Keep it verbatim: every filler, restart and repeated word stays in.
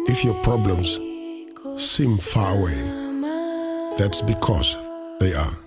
If your problems seem far away, that's because they are.